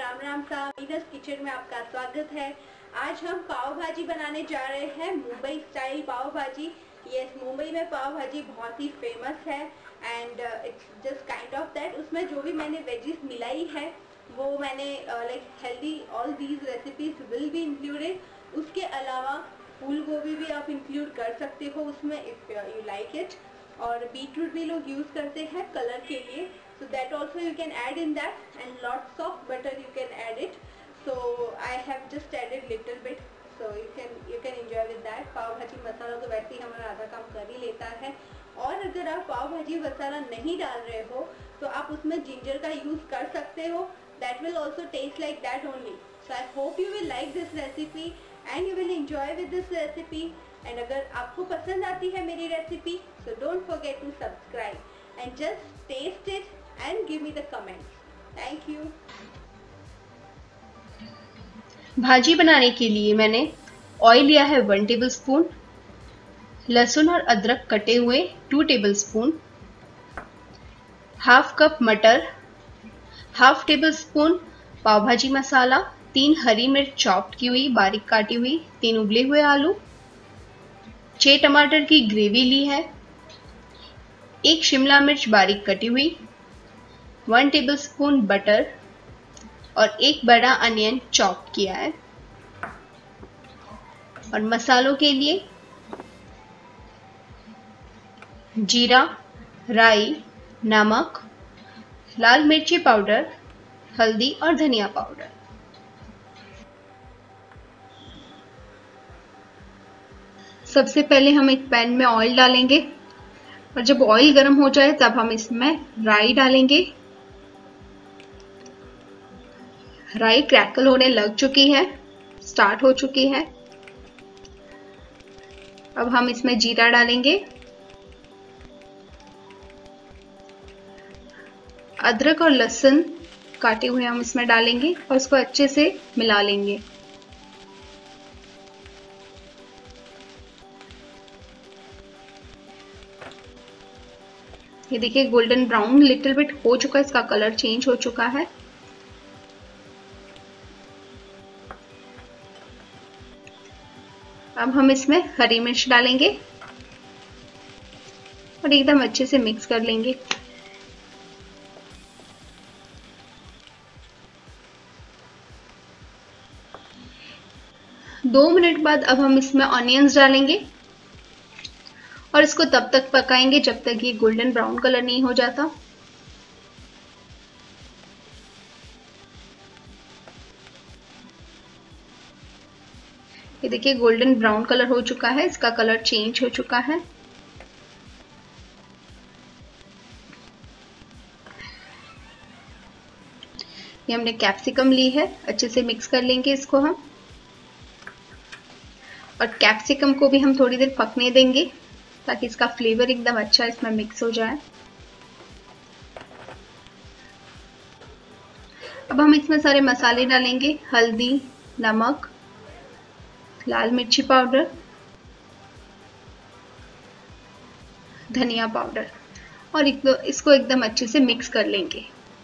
राम राम सा। मीनल किचन में आपका स्वागत है। आज हम पाव भाजी बनाने जा रहे हैं, मुंबई स्टाइल पाव भाजी। यस, मुंबई में पाव भाजी बहुत ही फेमस है and it's just kind of that. उसमें जो भी मैंने वेजिस मिलाई है वो मैंने like healthy, all these recipes will be included. उसके अलावा फूल गोभी भी आप इंक्लूड कर सकते हो उसमें इफ़ यू लाइक इट। और बीटरूट भी लोग यूज़ करते हैं कलर के लिए, so that also you can add in that, and lots of butter you can add it. So I have just added little bit, so you can enjoy with that. पाव भाजी मसाला तो वैसे ही हमारा आधा काम कर ही लेता है। और अगर आप पाव भाजी मसाला नहीं डाल रहे हो तो आप उसमें जिंजर का यूज़ कर सकते हो, that will also taste like that only. So I hope you will like this recipe and you will enjoy with this recipe. And अगर आपको पसंद आती है मेरी recipe so don't forget to subscribe and just taste it and give me the comments. Thank you. भाजी बनाने के लिए मैंने ऑयल लिया है 1 टेबलस्पून, लहसुन और अदरक कटे हुए 2 टेबलस्पून, हाफ कप मटर, हाफ टेबलस्पून पाव भाजी मसाला, 3 हरी मिर्च चॉप्ड की हुई बारीक काटी हुई, 3 उबले हुए आलू, 6 टमाटर की ग्रेवी ली है, 1 शिमला मिर्च बारीक कटी हुई, 1 टेबलस्पून बटर और 1 बड़ा अनियन चॉप किया है। और मसालों के लिए जीरा, राई, नमक, लाल मिर्ची पाउडर, हल्दी और धनिया पाउडर। सबसे पहले हम एक पैन में ऑयल डालेंगे और जब ऑयल गर्म हो जाए तब हम इसमें राई डालेंगे। राई क्रैकल होने लग चुकी है, स्टार्ट हो चुकी है। अब हम इसमें जीरा डालेंगे, अदरक और लहसुन काटे हुए हम इसमें डालेंगे और उसको अच्छे से मिला लेंगे। ये देखिए गोल्डन ब्राउन लिटिल बिट हो चुका है, इसका कलर चेंज हो चुका है। अब हम इसमें हरी मिर्च डालेंगे और एकदम अच्छे से मिक्स कर लेंगे। दो मिनट बाद अब हम इसमें ऑनियंस डालेंगे और इसको तब तक पकाएंगे जब तक ये गोल्डन ब्राउन कलर नहीं हो जाता। ये देखिए गोल्डन ब्राउन कलर हो चुका है, इसका कलर चेंज हो चुका है। ये हमने कैप्सिकम ली है, अच्छे से मिक्स कर लेंगे इसको हम। और कैप्सिकम को भी हम थोड़ी देर पकने देंगे ताकि इसका फ्लेवर एकदम अच्छा इसमें मिक्स हो जाए। अब हम इसमें सारे मसाले डालेंगे, हल्दी, नमक, लाल मिर्ची पाउडर, धनिया पाउडर और इसको एकदम अच्छे से मिक्स कर लेंगे।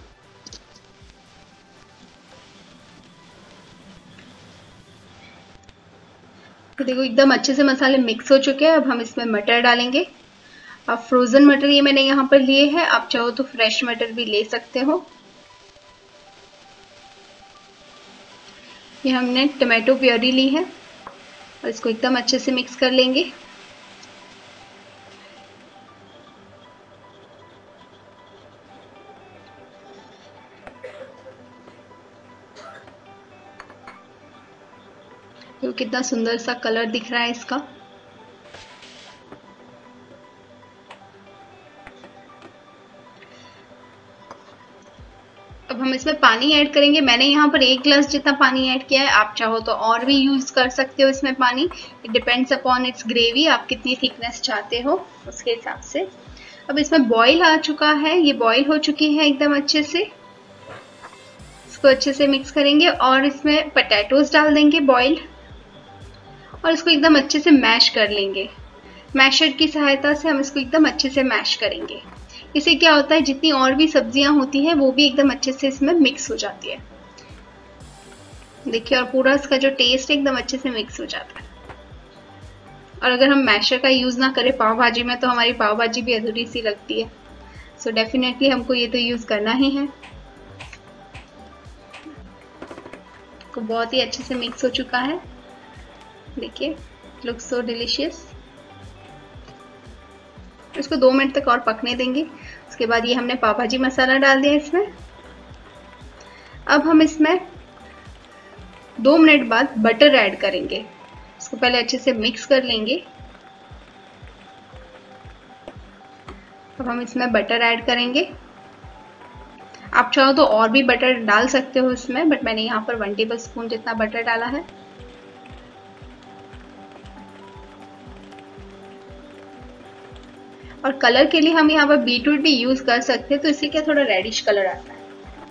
तो देखो एकदम अच्छे से मसाले मिक्स हो चुके हैं। अब हम इसमें मटर डालेंगे। अब फ्रोजन मटर ये मैंने यहाँ पर लिए हैं, आप चाहो तो फ्रेश मटर भी ले सकते हो। ये हमने टमाटो प्योरी ली है और इसको एकदम अच्छे से मिक्स कर लेंगे। तो कितना सुंदर सा कलर दिख रहा है इसका। अब हम इसमें पानी ऐड करेंगे। मैंने यहाँ पर 1 गिलास जितना पानी ऐड किया है, आप चाहो तो और भी यूज कर सकते हो इसमें पानी। It depends upon its gravy, आप कितनी थिकनेस चाहते हो उसके हिसाब से। अब इसमें बॉईल आ चुका है, ये बॉईल हो चुकी है एकदम अच्छे से। इसको अच्छे से मिक्स करेंगे और इसमें पोटैटोज डाल देंगे बॉइल्ड और इसको एकदम अच्छे से मैश कर लेंगे। मैशर की सहायता से हम इसको एकदम अच्छे से मैश करेंगे। इससे क्या होता है, जितनी और भी सब्जियां होती हैं वो भी एकदम अच्छे से इसमें मिक्स हो जाती है। देखिए, और पूरा इसका जो टेस्ट एकदम अच्छे से मिक्स हो जाता है। और अगर हम मैशर का यूज ना करें पाव भाजी में तो हमारी पाव भाजी भी अधूरी सी लगती है। सो डेफिनेटली हमको ये तो यूज करना ही है। तो बहुत ही अच्छे से मिक्स हो चुका है। देखिए, लुक्स सो डिलीशियस। इसको 2 मिनट तक और पकने देंगे। उसके बाद ये हमने पाव भाजी मसाला डाल दिया इसमें। अब हम इसमें 2 मिनट बाद बटर ऐड करेंगे। इसको पहले अच्छे से मिक्स कर लेंगे। अब हम इसमें बटर ऐड करेंगे। आप चाहो तो और भी बटर डाल सकते हो इसमें, बट मैंने यहाँ पर 1 टेबल स्पून जितना बटर डाला है। और कलर के लिए हम यहाँ पर बीटरूट भी यूज कर सकते हैं, तो इससे क्या थोड़ा रेडिश कलर आता है।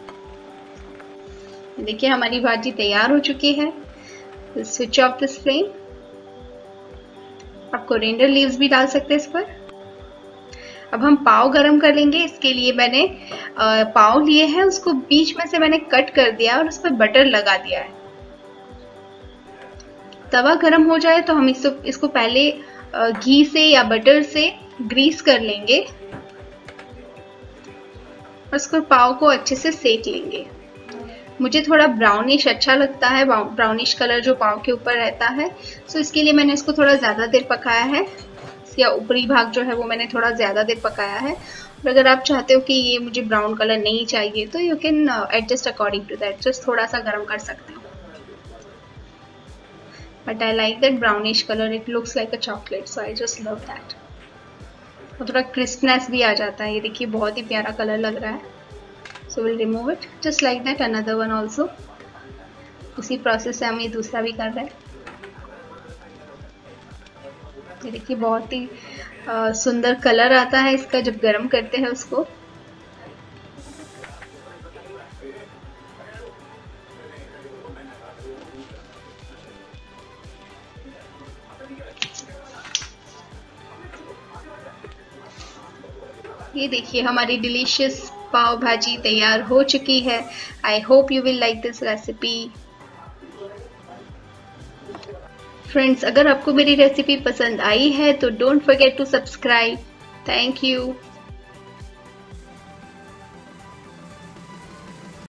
देखिए, हमारी भाजी तैयार हो चुकी है। Switch off this flame. आप कोरिएंडर लीव्स भी डाल सकते हैं इस पर। अब हम पाव गरम कर लेंगे। इसके लिए मैंने पाव लिए हैं, उसको बीच में से मैंने कट कर दिया और उस पर बटर लगा दिया है। तवा गरम हो जाए तो हम इसको पहले घी से या बटर से ग्रीस कर लेंगे और उसको पाव को अच्छे से सेक लेंगे। मुझे थोड़ा ब्राउनिश अच्छा लगता है, ब्राउनिश कलर जो पाव के ऊपर रहता है। सो इसके लिए मैंने इसको थोड़ा ज़्यादा देर पकाया है, या ऊपरी भाग जो है वो मैंने थोड़ा ज़्यादा देर पकाया है। और अगर आप चाहते हो कि ये मुझे ब्राउन कलर नहीं चाहिए तो you can adjust according to that, जस्ट थोड़ा सा गर्म कर सकते हो। But I like that brownish colour, it looks like a chocolate, so I just love that. और थोड़ा क्रिस्पनेस भी आ जाता है। ये देखिए, बहुत ही प्यारा कलर लग रहा है। So will remove it just like that. Another one also. उसी प्रोसेस से हम ये दूसरा भी कर रहे हैं। ये देखिए, बहुत ही सुंदर कलर आता है इसका जब गर्म करते हैं उसको। ये देखिए, हमारी डिलीशियस पाव भाजी तैयार हो चुकी है। I hope you will like this recipe. Friends, अगर आपको मेरी रेसिपी पसंद आई है तो don't forget to subscribe. Thank you.